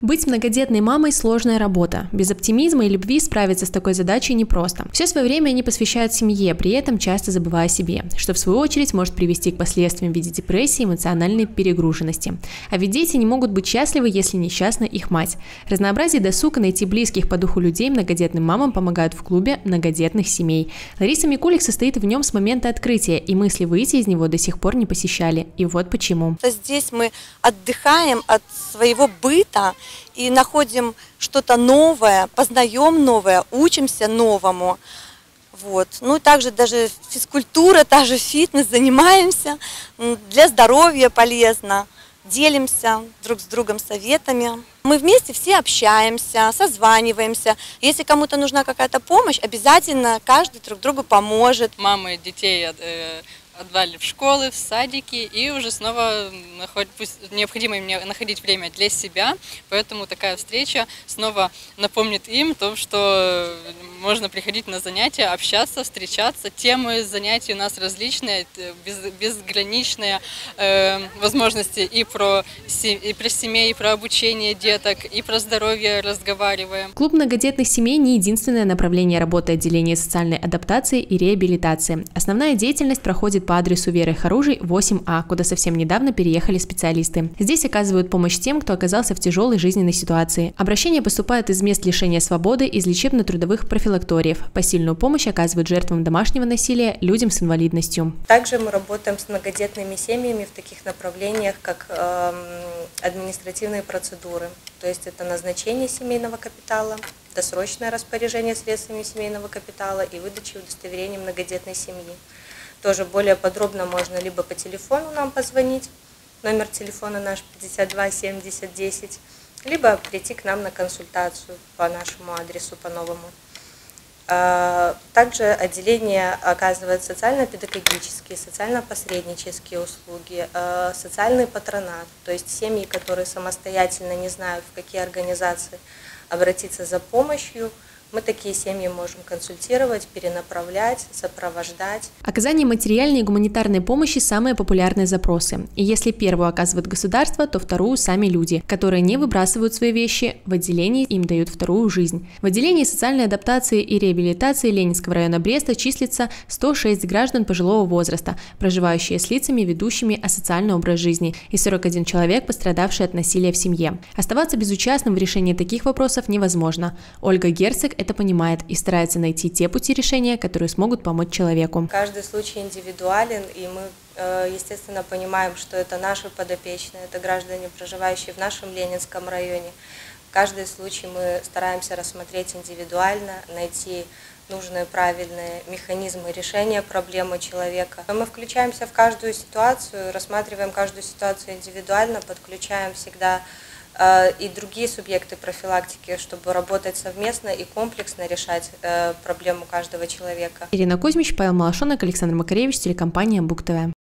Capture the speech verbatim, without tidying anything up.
Быть многодетной мамой – сложная работа. Без оптимизма и любви справиться с такой задачей непросто. Все свое время они посвящают семье, при этом часто забывая о себе, что в свою очередь может привести к последствиям в виде депрессии и эмоциональной перегруженности. А ведь дети не могут быть счастливы, если несчастна их мать. Разнообразие досуга, найти близких по духу людей многодетным мамам помогают в клубе многодетных семей. Лариса Микулик состоит в нем с момента открытия, и мысли выйти из него до сих пор не посещали. И вот почему. Здесь мы отдыхаем от своего быта и находим что-то новое, познаем новое, учимся новому. Вот. Ну и также даже физкультура, та же фитнес, занимаемся, для здоровья полезно, делимся друг с другом советами. Мы вместе все общаемся, созваниваемся. Если кому-то нужна какая-то помощь, обязательно каждый друг другу поможет. Мамы детей отдали в школы, в садики, и уже снова находят, пусть необходимо им находить время для себя, поэтому такая встреча снова напомнит им то, что можно приходить на занятия, общаться, встречаться. Темы занятий у нас различные, без, безграничные э, возможности и про, и про семей, и про обучение деток, и про здоровье разговариваем. Клуб многодетных семей не единственное направление работы отделения социальной адаптации и реабилитации. Основная деятельность проходит по адресу Веры Харужей, восемь А, куда совсем недавно переехали специалисты. Здесь оказывают помощь тем, кто оказался в тяжелой жизненной ситуации. Обращения поступают из мест лишения свободы, из лечебно-трудовых профилакториев. Посильную помощь оказывают жертвам домашнего насилия, людям с инвалидностью. Также мы работаем с многодетными семьями в таких направлениях, как э, административные процедуры. То есть это назначение семейного капитала, досрочное распоряжение средствами семейного капитала и выдача удостоверения многодетной семьи. Тоже более подробно можно либо по телефону нам позвонить, номер телефона наш пятьдесят два семьдесят десять, либо прийти к нам на консультацию по нашему адресу, по новому. Также отделение оказывает социально-педагогические, социально-посреднические услуги, социальный патронат, то есть семьи, которые самостоятельно не знают, в какие организации обратиться за помощью. Мы такие семьи можем консультировать, перенаправлять, сопровождать. Оказание материальной и гуманитарной помощи – самые популярные запросы. И если первую оказывает государство, то вторую – сами люди, которые не выбрасывают свои вещи, в отделении им дают вторую жизнь. В отделении социальной адаптации и реабилитации Ленинского района Бреста числится сто шесть граждан пожилого возраста, проживающие с лицами, ведущими асоциальный образ жизни, и сорок один человек, пострадавшие от насилия в семье. Оставаться безучастным в решении таких вопросов невозможно. Ольга Герцог это понимает и старается найти те пути решения, которые смогут помочь человеку. Каждый случай индивидуален, и мы, естественно, понимаем, что это наши подопечные, это граждане, проживающие в нашем Ленинском районе. Каждый случай мы стараемся рассмотреть индивидуально, найти нужные, правильные механизмы решения проблемы человека. Мы включаемся в каждую ситуацию, рассматриваем каждую ситуацию индивидуально, подключаем всегда и другие субъекты профилактики, чтобы работать совместно и комплексно решать проблему каждого человека. Ирина Кузьмич, Павел Малашонок, Александр Макаревич, телекомпания Бук ТВ.